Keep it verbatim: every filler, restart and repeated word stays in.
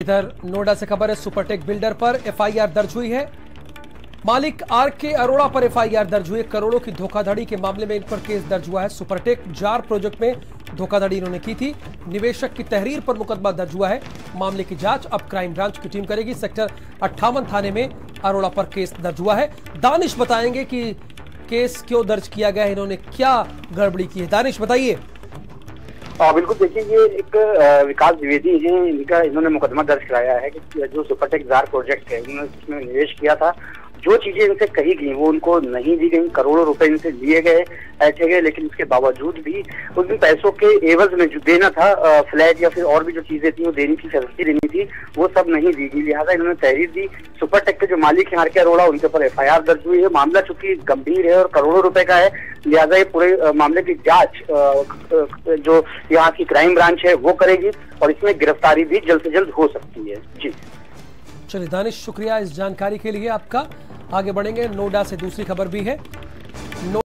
इधर नोएडा से खबर है, सुपरटेक बिल्डर पर एफआईआर दर्ज हुई है। मालिक आर के अरोड़ा पर एफआईआर दर्ज हुई है। करोड़ों की धोखाधड़ी के मामले में इन पर केस दर्ज हुआ है। सुपरटेक जार प्रोजेक्ट में धोखाधड़ी इन्होंने की थी। निवेशक की तहरीर पर मुकदमा दर्ज हुआ है। मामले की जांच अब क्राइम ब्रांच की टीम करेगी। सेक्टर अट्ठावन थाने में अरोड़ा पर केस दर्ज हुआ है। दानिश बताएंगे कि केस क्यों दर्ज किया गया है, इन्होंने क्या गड़बड़ी की है। दानिश बताइए। हाँ बिल्कुल, देखिए ये एक विकास द्विवेदी हैं, इनका इन्होंने मुकदमा दर्ज कराया है कि जो सुपरटेक जार प्रोजेक्ट है, इन्होंने इसमें निवेश किया था। जो चीजें इनसे कही गई वो उनको नहीं दी गई। करोड़ों रुपए इनसे लिए गए, ऐसे गए, लेकिन इसके बावजूद भी उन पैसों के एवज में जो देना था, फ्लैट या फिर और भी जो चीजें थी वो देने की फैसिलिटी देनी थी, वो सब नहीं दी गई। लिहाजा इन्होंने तहरीर दी। सुपरटेक के जो मालिक है आर के अरोड़ा, उनके ऊपर एफ आई आर दर्ज हुई है। मामला चूंकि गंभीर है और करोड़ों रुपए का है, लिहाजा ये पूरे मामले की जांच जो यहाँ की क्राइम ब्रांच है वो करेगी और इसमें गिरफ्तारी भी जल्द से जल्द हो सकती है। जी चलिए दानिश, शुक्रिया इस जानकारी के लिए आपका। आगे बढ़ेंगे, नोएडा से दूसरी खबर भी है।